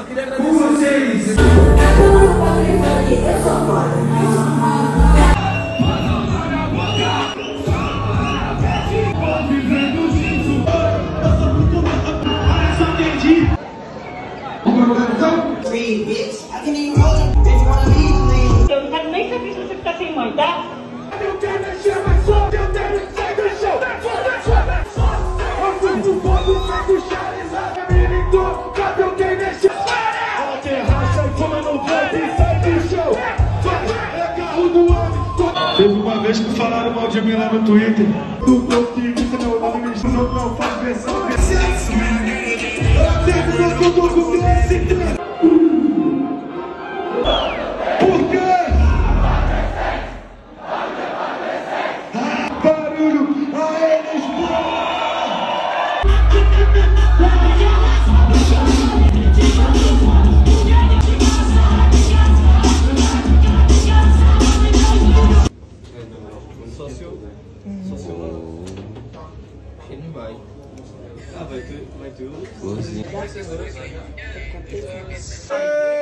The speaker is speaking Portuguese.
queria agradecer vocês. Eu não quero nem saber se você ficar sem mãe, tá? Teve uma vez que falaram mal de mim lá no Twitter. Do otimista, meu nome não faz versão. Por quê? Barulho a eles, Sócio. Ele não vai. Ah, vai tu.